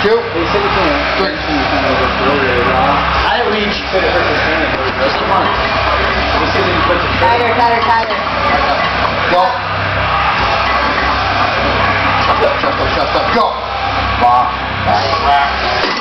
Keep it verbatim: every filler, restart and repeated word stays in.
Two. He said he can't. Three. I reach. Could have hurt his hand. Where's the punch? He said he put the Tighter, tighter, tighter. Go. Chest up, chest up, chest up. Go. Wow. Back.